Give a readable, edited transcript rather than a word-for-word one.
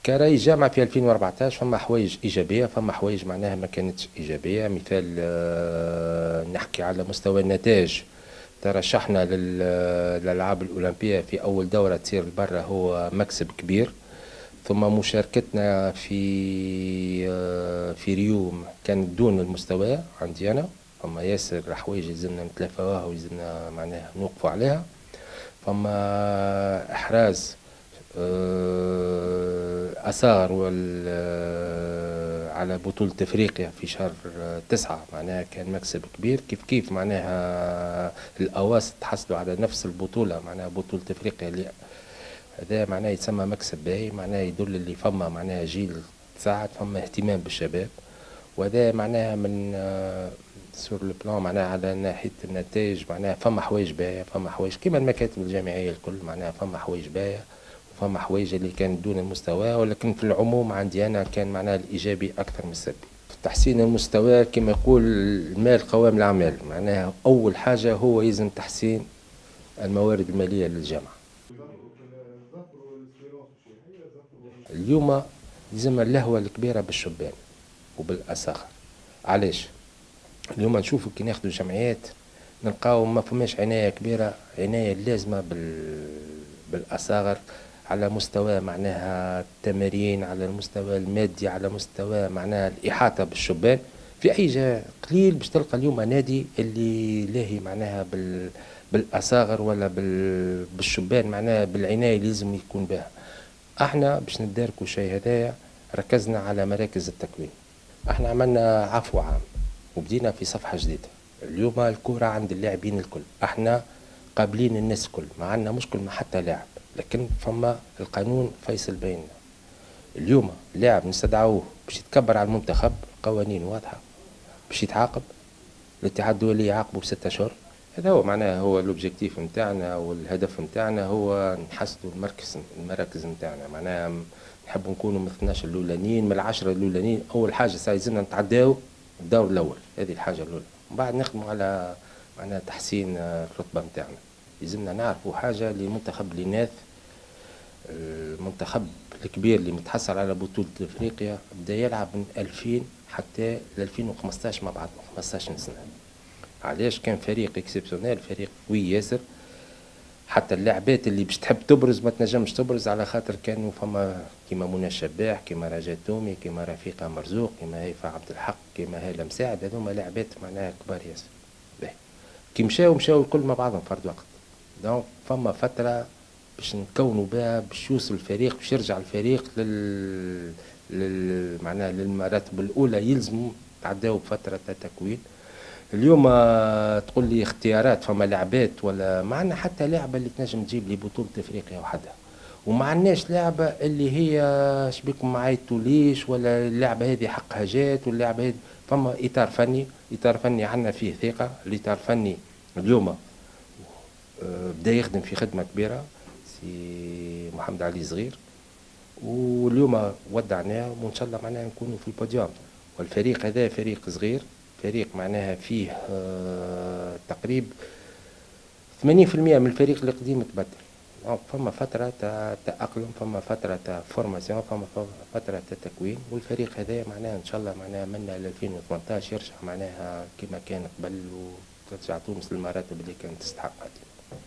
كرئيس جامعة في 2014 فما حوايج إيجابية، فما حوايج معناها ما كانتش إيجابية. مثال نحكي على مستوى النتائج. ترشحنا للألعاب الأولمبية في أول دورة تصير برا، هو مكسب كبير. ثم مشاركتنا في ريو كانت دون المستوى عندي أنا. فما ياسر حوايج لازمنا نتلافاوها ولازمنا معناها نوقفوا عليها. فما إحراز أثار على بطولة أفريقيا في شهر 9 معناها كان مكسب كبير. كيف معناها الأواسط حصلوا على نفس البطولة معناها بطولة أفريقيا اللي هذا معناه يتسمى مكسب باهي، معناه يدل اللي فما معناها جيل تساعد، فما اهتمام بالشباب. وهذا معناها من سور البلان معناها على ناحية النتائج معناها فما حوايج باهية، فما حوايج كيما المكاتب الجامعية الكل معناها فما حوايج باهية وفما حوايج اللي كانت دون المستوى. ولكن في العموم عندي أنا كان معناها الإيجابي أكثر من السلبي. في تحسين المستوى كما يقول المال قوام الأعمال، معناها أول حاجة هو يلزم تحسين الموارد المالية للجامعة. اليوم لازم اللهوة الكبيرة بالشبان وبالأساخر. علاش؟ اليوم نشوفوا كي ناخذوا جمعيات نلقاو ما فماش عناية كبيرة، عناية لازمة بالأصاغر على مستوى معناها التمارين، على المستوى المادي، على مستوى معناها الإحاطة بالشبان. في أي جهة قليل باش تلقى اليوم نادي اللي لاهي معناها بالأصاغر ولا بالشبان معناها بالعناية اللي لازم يكون بها. احنا باش نداركوا شيء هدايا ركزنا على مراكز التكوين. احنا عملنا عفو عام وبدينا في صفحة جديدة. اليوم الكرة عند اللاعبين الكل، احنا قابلين الناس الكل، ما عندنا مشكل مع حتى لاعب، لكن فما القانون فيصل بيننا. اليوم لاعب نستدعوه باش يتكبر على المنتخب، قوانين واضحة باش يتعاقب، الاتحاد الدولي يعاقبه ب6 أشهر. هذا هو معناه هو الاوبجيكتيف نتاعنا والهدف نتاعنا هو نحسنوا المراكز نتاعنا. معناها نحب نكونوا من 12 الاولانيين، من ال10 الاولانيين. اول حاجه لازمنا نتعداو الدور الاول، هذه الحاجه الاولى. ومن بعد نخدموا على معناها تحسين الرتبه نتاعنا. لازمنا نعرفوا حاجه لمنتخب الاناث، المنتخب الكبير اللي متحصل على بطوله افريقيا بدا يلعب من 2000 حتى ل 2015 مع بعض 15 سنه. علاش؟ كان فريق اكسبسيونيل، فريق قوي ياسر. حتى اللاعبات اللي باش تحب تبرز ما تنجمش تبرز على خاطر كانوا فما كيما منى الشباح، كيما رجاء تومي، كيما رفيقه مرزوق، كيما هيفا عبد الحق، كيما هاله مساعد. هذوما لاعبات معناها كبار ياسر. كي مشاو الكل مع بعضهم فرد وقت. دونك فما فتره باش نكونوا بها باش يوصل الفريق، باش يرجع الفريق معناها للمراتب الاولى. يلزموا تعداو بفتره تكوين. اليوم تقول لي اختيارات، فما لعبات ولا ما عندنا حتى لعبه اللي تنجم تجيب لي بطوله افريقيا وحدها، وما عندناش لعبه اللي هي شبيكم ما عيطوليش ولا اللعبه هذه حقها جات واللعبه هذه. فما اطار فني، اطار فني عندنا فيه ثقه. الاطار الفني اليوم بدا يخدم في خدمه كبيره، سي محمد علي صغير، واليوم ودعناه وان شاء الله معناها نكونوا في البوديوم. والفريق هذا فريق صغير، فريق معناها فيه تقريب 80% من الفريق اللي قديم تبدل. فما فترة تأقلم، فما فترة فورماسيون، فما فترة تكوين. والفريق هذا معناها إن شاء الله معناها منا ل 2018 يرجع معناها كما كان قبل وترجع تونس للمراتب اللي كانت تستحقها.